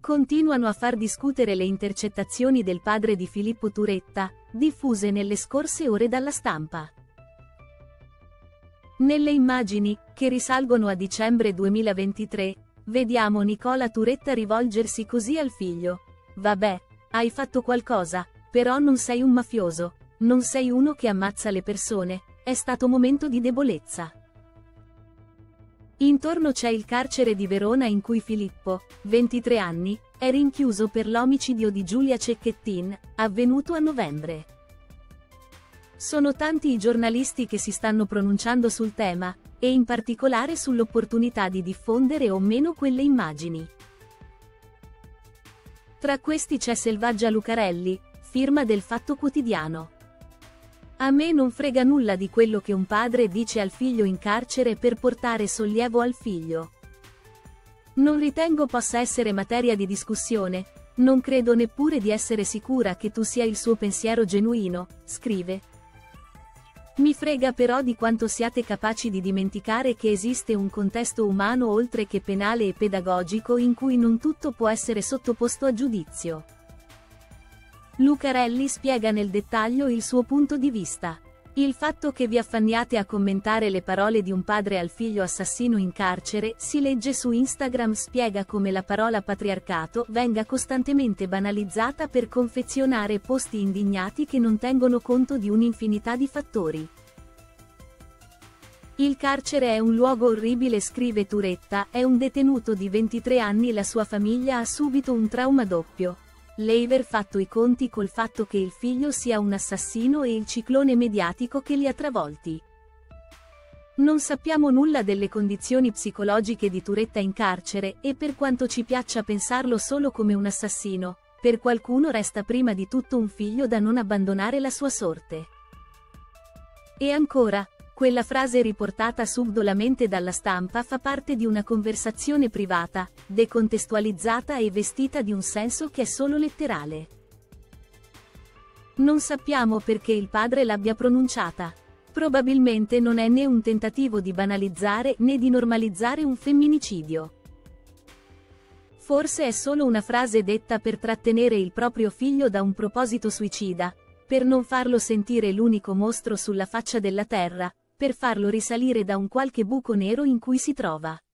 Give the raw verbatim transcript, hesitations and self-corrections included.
Continuano a far discutere le intercettazioni del padre di Filippo Turetta, diffuse nelle scorse ore dalla Stampa. Nelle immagini, che risalgono a dicembre duemilaventitré, vediamo Nicola Turetta rivolgersi così al figlio. Vabbè, hai fatto qualcosa, però non sei un mafioso, non sei uno che ammazza le persone, è stato momento di debolezza. Intorno c'è il carcere di Verona in cui Filippo, ventitré anni, è rinchiuso per l'omicidio di Giulia Cecchettin, avvenuto a novembre. Sono tanti i giornalisti che si stanno pronunciando sul tema, e in particolare sull'opportunità di diffondere o meno quelle immagini. Tra questi c'è Selvaggia Lucarelli, firma del Fatto Quotidiano. A me non frega nulla di quello che un padre dice al figlio in carcere per portare sollievo al figlio. Non ritengo possa essere materia di discussione, non credo neppure di essere sicura che tu sia il suo pensiero genuino, scrive. Mi frega però di quanto siate capaci di dimenticare che esiste un contesto umano oltre che penale e pedagogico in cui non tutto può essere sottoposto a giudizio. Lucarelli spiega nel dettaglio il suo punto di vista. Il fatto che vi affanniate a commentare le parole di un padre al figlio assassino in carcere, si legge su Instagram, spiega come la parola patriarcato venga costantemente banalizzata per confezionare posti indignati che non tengono conto di un'infinità di fattori. Il carcere è un luogo orribile, scrive Turetta, è un detenuto di ventitré anni, la sua famiglia ha subito un trauma doppio. L'aver fatto i conti col fatto che il figlio sia un assassino e il ciclone mediatico che li ha travolti. Non sappiamo nulla delle condizioni psicologiche di Turetta in carcere, e per quanto ci piaccia pensarlo solo come un assassino, per qualcuno resta prima di tutto un figlio da non abbandonare la sua sorte. E ancora, quella frase riportata subdolamente dalla Stampa fa parte di una conversazione privata, decontestualizzata e vestita di un senso che è solo letterale. Non sappiamo perché il padre l'abbia pronunciata. Probabilmente non è né un tentativo di banalizzare né di normalizzare un femminicidio. Forse è solo una frase detta per trattenere il proprio figlio da un proposito suicida, per non farlo sentire l'unico mostro sulla faccia della terra, per farlo risalire da un qualche buco nero in cui si trova.